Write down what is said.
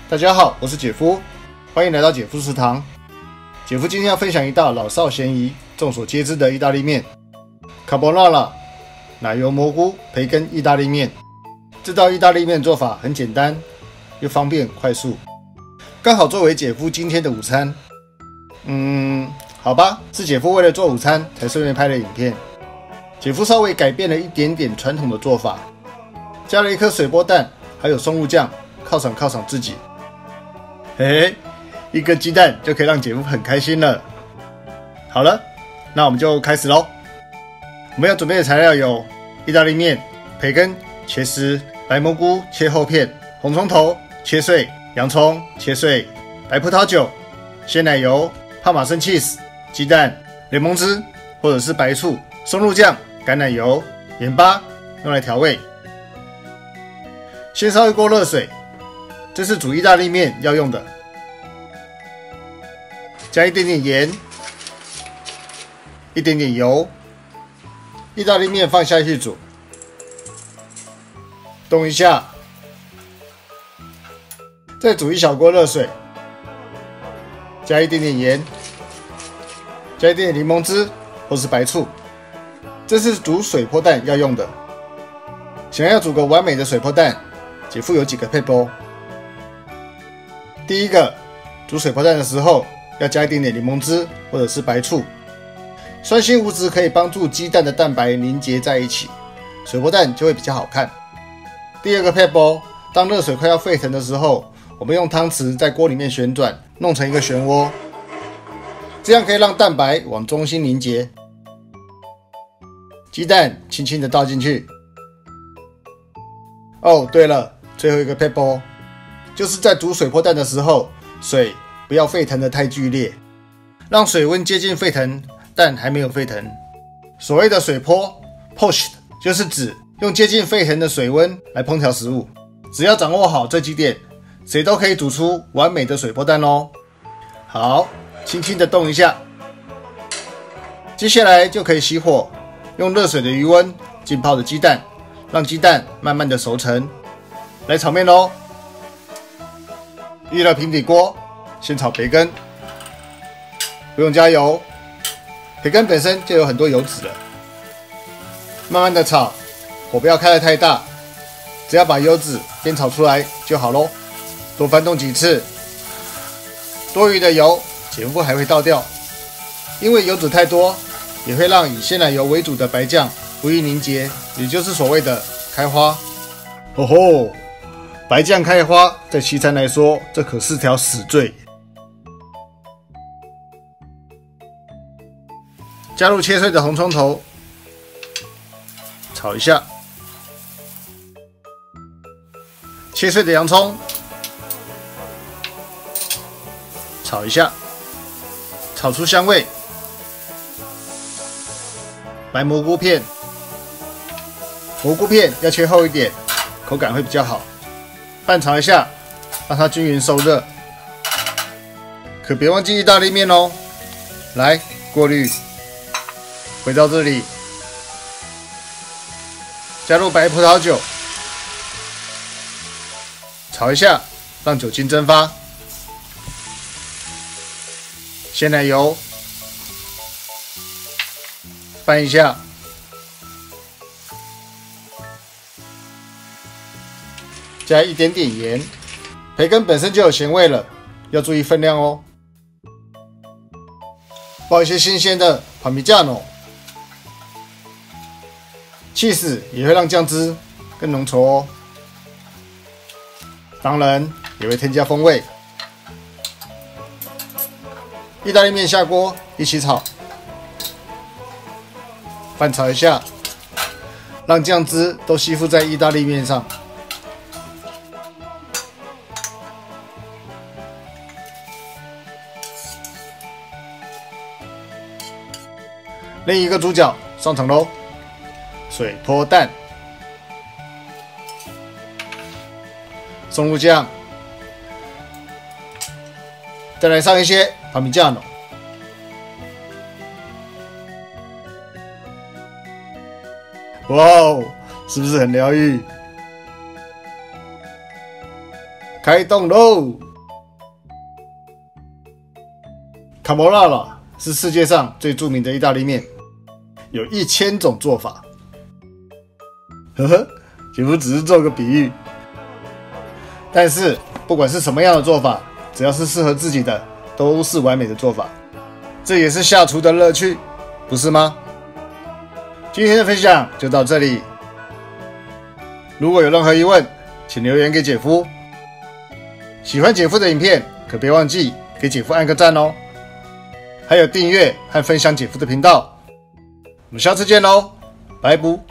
大家好，我是姐夫，欢迎来到姐夫食堂。姐夫今天要分享一道老少咸宜、众所皆知的意大利面——卡波纳拉奶油蘑菇培根意大利面。这道意大利面做法很简单，又方便快速，刚好作为姐夫今天的午餐。好吧，是姐夫为了做午餐才顺便拍的影片。姐夫稍微改变了一点点传统的做法，加了一颗水波蛋，还有松露酱，犒赏自己。嘿嘿，一个鸡蛋就可以让姐夫很开心了。好了，那我们就开始咯。我们要准备的材料有意大利面、培根切丝、白蘑菇切厚片、红葱头切碎、洋葱切碎、白葡萄酒、鲜奶油、帕玛森 cheese、鸡蛋、柠檬汁或者是白醋、松露酱、橄榄油、盐巴用来调味。先烧一锅热水，这是煮意大利面要用的。加一点点盐，一点点油，意大利面放下去煮，动一下，再煮一小锅热水，加一点点盐，加一点点柠檬汁或是白醋。这是煮水波蛋要用的。想要煮个完美的水波蛋，姐夫有几个撇步。第一个，煮水波蛋的时候要加一点点柠檬汁或者是白醋，酸性物质可以帮助鸡蛋的蛋白凝结在一起，水波蛋就会比较好看。第二个撇步，当热水快要沸腾的时候，我们用汤匙在锅里面旋转，弄成一个漩涡，这样可以让蛋白往中心凝结。鸡蛋轻轻的倒进去。哦，对了，最后一个撇步，就是在煮水波蛋的时候，水不要沸腾的太剧烈，让水温接近沸腾，但还没有沸腾。所谓的水波 poached 就是指用接近沸腾的水温来烹调食物。只要掌握好这几点，谁都可以煮出完美的水波蛋哦。好，轻轻的动一下，接下来就可以熄火，用热水的余温浸泡着鸡蛋，让鸡蛋慢慢的熟成。来炒面咯。预热平底锅，先炒培根，不用加油，培根本身就有很多油脂了。慢慢的炒，火不要开得太大，只要把油脂煸炒出来就好咯。多翻动几次，多余的油姐夫还会倒掉，因为油脂太多也会让以鲜奶油为主的白酱不易凝结，也就是所谓的开花。吼吼，白酱开花，在西餐来说，这可是条死罪。加入切碎的红葱头，炒一下。切碎的洋葱，炒一下，炒出香味。白蘑菇片，蘑菇片要切厚一点，口感会比较好。拌炒一下，让它均匀受热。可别忘记意大利面哦。来，过滤，回到这里，加入白葡萄酒，炒一下，让酒精蒸发。鲜奶油，拌一下。加一点点盐，培根本身就有咸味了，要注意分量哦。爆一些新鲜的帕米加诺，cheese也会让酱汁更浓稠哦。当然也会添加风味。意大利面下锅一起炒，翻炒一下，让酱汁都吸附在意大利面上。另一个主角上场喽，水波蛋、松露酱，再来上一些帕米加诺。哇哦，是不是很疗愈？ 开动喽！卡波纳拉是世界上最著名的意大利面，有1000种做法。呵呵，姐夫只是做个比喻。但是不管是什么样的做法，只要是适合自己的，都是完美的做法。这也是下厨的乐趣，不是吗？今天的分享就到这里。如果有任何疑问，请留言给姐夫。喜欢姐夫的影片，可别忘记给姐夫按个赞哦。还有订阅和分享姐夫的频道。我们下次见喽，拜拜。